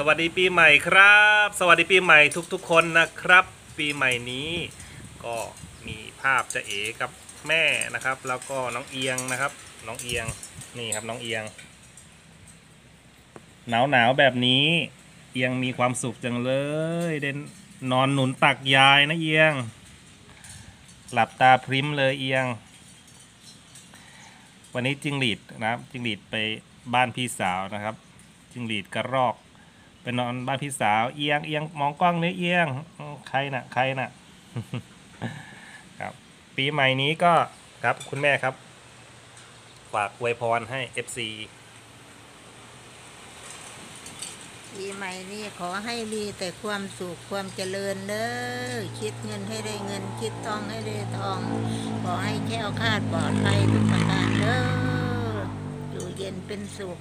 วัสดีปีใหม่ครับสวัสดีปีใหม่ทุกๆคนนะครับปีใหม่นี้ก็มีภาพจะเอ๋กับแม่นะครับแล้วก็น้องเอียงนะครับน้องเอียงนี่ครับน้องเอียงหนาวแบบนี้เอียงมีความสุขจังเลยเด่นนอนหนุนตักยายนะเอียงหลับตาพริ้มเลยเอียงวันนี้จิงหรีดนะครับจิงหรีดไปบ้านพี่สาวนะครับจิงหรีดกระรอกไปนอนบ้านพี่สาวเอียงมองกล้องนี่เอียงใครน่ะครับปีใหม่นี้ก็ครับคุณแม่ครับฝากอวยพรให้ FC ปีใหม่นี้ขอให้มีแต่ความสุขความเจริญเด้อคิดเงินให้ได้เงินคิดทองให้ได้ทองขอให้แคล้วคลาดปลอดภัยทุกประการเด้ออยู่เย็นเป็นสุข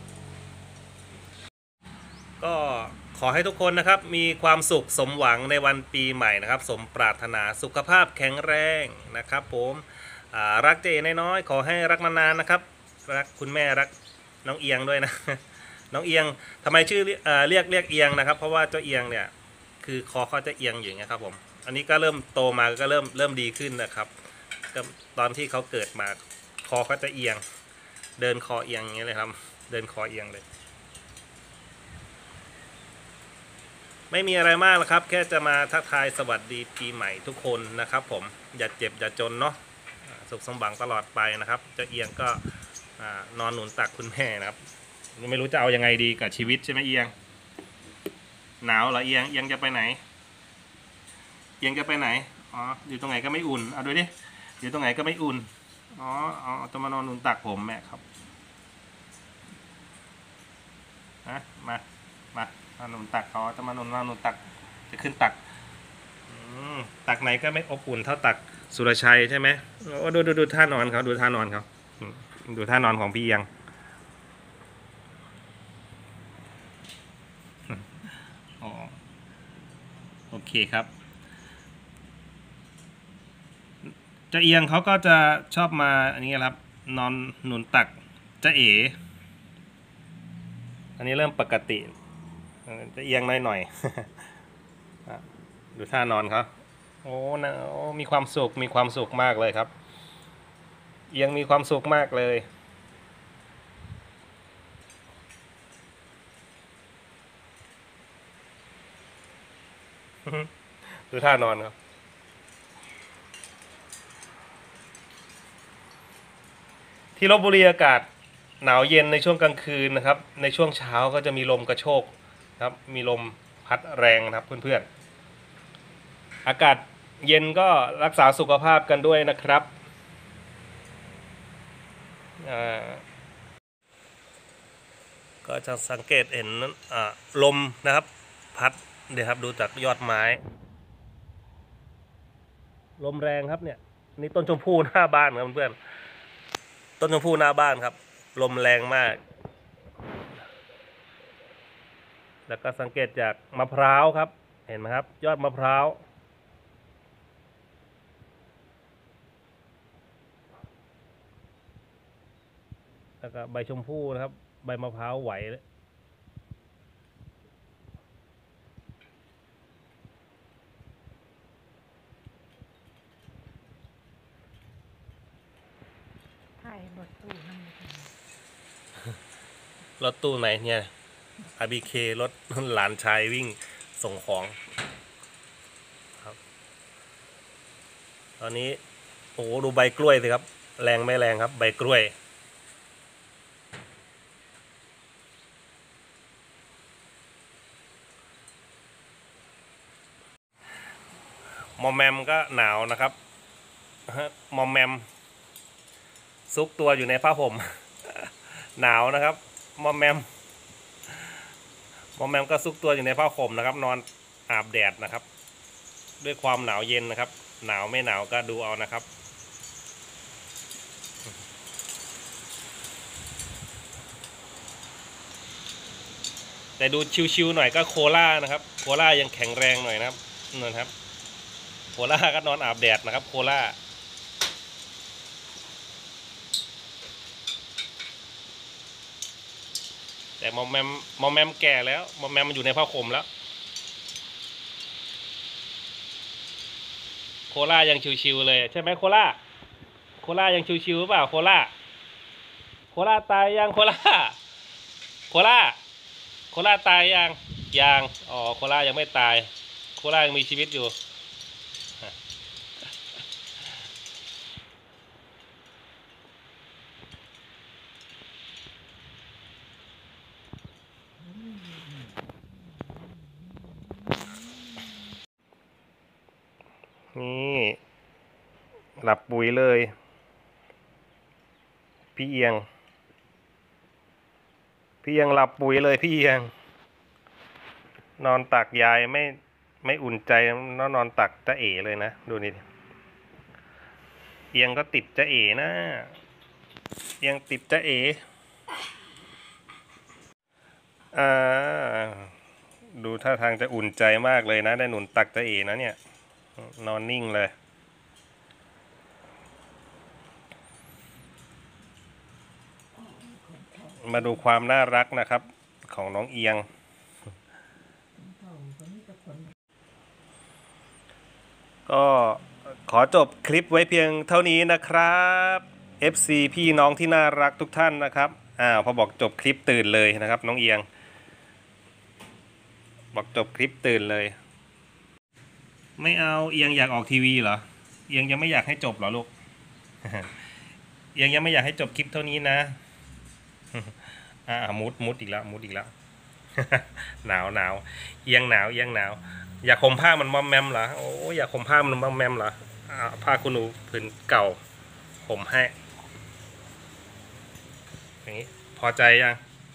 ก็ขอให้ทุกคนนะครับมีความสุขสมหวังในวันปีใหม่นะครับสมปรารถนาสุขภาพแข็งแรงนะครับผมรักเจน้อยๆขอให้รักนานๆนะครับรักคุณแม่รักน้องเอียงด้วยนะ น้องเอียงทำไมชื่อเรียกเอียงนะครับเพราะว่าเจ้าเอียงเนี่ยคือคอเขาจะเอียงอย่างเงี้ยครับผมอันนี้ก็เริ่มโตมาก็เริ่มดีขึ้นนะครับก็ตอนที่เขาเกิดมาคอเขาจะเอียงเดินคอเอียงอย่างเงี้ยเลยครับเดินคอเอียงเลยไม่มีอะไรมากหรอกครับแค่จะมาทักทายสวัสดีปีใหม่ทุกคนนะครับผมอย่าเจ็บอย่าจนเนาะสุขสมหวังตลอดไปนะครับเจ้าเอียงก็นอนหนุนตักคุณแม่นะครับไม่รู้จะเอายังไงดีกับชีวิตใช่ไหมเอียงหนาวเหรอเอียงจะไปไหนเอียงจะไปไหนอ๋ออยู่ตรงไหนก็ไม่อุ่นเอาดูดิอยู่ตรงไหนก็ไม่อุ่นอ๋อจะมานอนหนุนตักผมแม่ครับมาหนุนตักเขาจะมานอนหนุนตักจะขึ้นตักตักไหนก็ไม่อบอุ่นเท่าตักสุรชัยใช่ไหมโอ้ดูท่านอนเขาดูท่านอนเขาดูท่านอนของพี่เอียงโอเคครับเจ้าเอียงเขาก็จะชอบมาอันนี้ครับนอนหนุนตักเจ้าเอ๋อันนี้เริ่มปกติจะเอียงหน่อยดูท่านอนเขาโอ้นะมีความสุขมากเลยครับเอียงมีความสุขมากเลยดูท่านอนครับที่ลพบุรีอากาศหนาวเย็นในช่วงกลางคืนนะครับในช่วงเช้าก็จะมีลมกระโชกครับมีลมพัดแรงนะครับเพื่อนๆอากาศเย็นก็รักษาสุขภาพกันด้วยนะครับก็จะสังเกตเห็นลมนะครับพัดเดี๋ยวครับดูจากยอดไม้ลมแรงครับเนี่ยนี่ต้นชมพู่หน้าบ้านครับเพื่อนต้นชมพู่หน้าบ้านครับลมแรงมากแล้วก็สังเกตจากมะพร้าวครับเห็นไหมครับยอดมะพร้าวแล้วก็ใบชมพู่นะครับใบมะพร้าวไหวถ่ายรถตู้นั่นรถตู้ไหนเนี่ย RBK รถหลานชายวิ่งส่งของครับตอนนี้โอ้ดูใบกล้วยสิครับแรงไม่แรงครับใบกล้วยมอมแมมก็หนาวนะครับมอมแมมซุกตัวอยู่ในผ้าห่ม หนาวนะครับมอมแมมก็ซุกตัวอยู่ในผ้าห่มนะครับนอนอาบแดดนะครับด้วยความหนาวเย็นนะครับหนาวไม่หนาวก็ดูเอานะครับแต่ดูชิวๆหน่อยก็โคล่านะครับโคล่ายังแข็งแรงหน่อยนะครับนะครับโคล่าก็นอนอาบแดดนะครับโคล่าแต่มอมแมมมอมแมมแก่แล้วมอมแมมมันอยู่ในผ้าห่มแล้วโคล่ายังชิวๆเลยใช่ไหมโคล่าโคล่ายังชิวๆเปล่าโคล่าโคล่าตายยังโคล่าโคล่าโคล่าตายยังอ๋อโคล่ายังไม่ตายโคล่ายังมีชีวิตอยู่นี่หลับปุ๋ยเลยพี่เอียงหลับปุ๋ยเลยพี่เอียงนอนตักยายไม่อุ่นใจนอนตักจะเอ๋เลยนะดูนี่เอียงก็ติดจะเอ๋นะเอียงติดจะเอ๋ดูท่าทางจะอุ่นใจมากเลยนะได้หนุนตักจะเอ๋นะเนี่ยนอนนิ่งเลยมาดูความน่ารักนะครับของน้องเอียงก็ขอจบคลิปไว้เพียงเท่านี้นะครับ FC พี่น้องที่น่ารักทุกท่านนะครับพอบอกจบคลิปตื่นเลยนะครับน้องเอียงบอกจบคลิปตื่นเลยไม่เอาเอียงอยากออกทีวีเหรอเอียงยังไม่อยากให้จบเหรอลูก เอียงยังไม่อยากให้จบคลิปเท่านี้นะ มุดอีกแล้วหนาวเอียงหนาวอยากห่มผ้ามันมอมแมมเหรอโอ้อยากห่มผ้ามันมอมแมมเหรอผ้าคุณหนูผืนเก่าห่มให้อย่างนี้พอใจยัง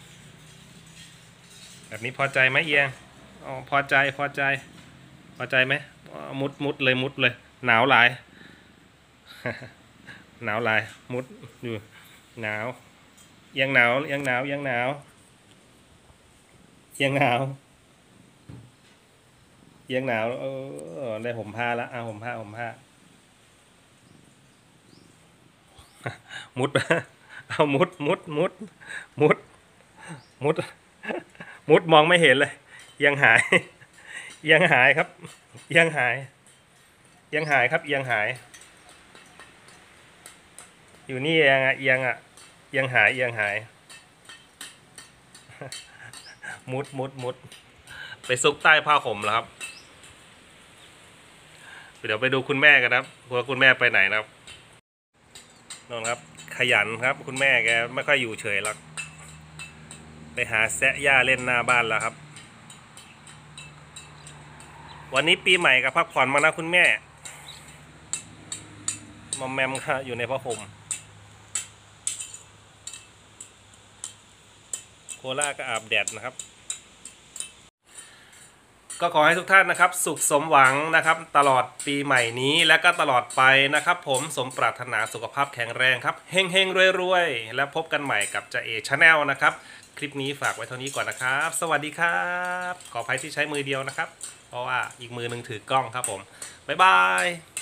แบบนี้พอใจไหมเอียงอ๋อพอใจไหมมุดเลยหนาวหลาย หนาวหลายมุดอยู่หนาวยังหนาวได้ห่มผ้าแล้วห่มผ้ามุด เอามุดมองไม่เห็นเลยยังหายครับยังหายครับยังหายอยู่นี่ยังหายมุดไปซุกใต้ผ้าห่มแล้วครับเดี๋ยวไปดูคุณแม่กันครับว่าคุณแม่ไปไหนนะครับนนครับขยันครับคุณแม่แกไม่ค่อยอยู่เฉยหรอกไปหาแซะหญ้าเล่นหน้าบ้านแล้วครับวันนี้ปีใหม่กับพักผ่อนมานะคุณแม่มอมแมมค่ะอยู่ในผ้าห่มโคล่าก็อาบแดดนะครับก็ขอให้ทุกท่านนะครับสุขสมหวังนะครับตลอดปีใหม่นี้และก็ตลอดไปนะครับผมสมปรารถนาสุขภาพแข็งแรงครับเฮงรวยๆแล้วพบกันใหม่กับจ่าเอชาแนลนะครับคลิปนี้ฝากไว้เท่านี้ก่อนนะครับสวัสดีครับขออภัยที่ใช้มือเดียวนะครับเพราะว่าอีกมือหนึ่งถือกล้องครับผมบ๊ายบาย